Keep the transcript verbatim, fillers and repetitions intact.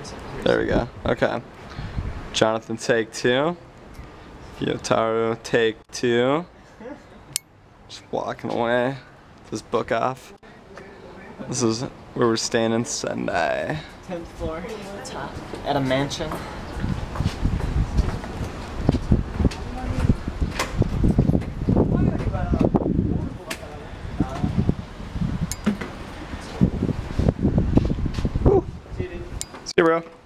There we go. Okay. Jonathan, take two. Yotaro, take two. Just walking away. This book off. This is where we're staying in Sendai. tenth floor, top, at a mansion. Woo. See you, bro.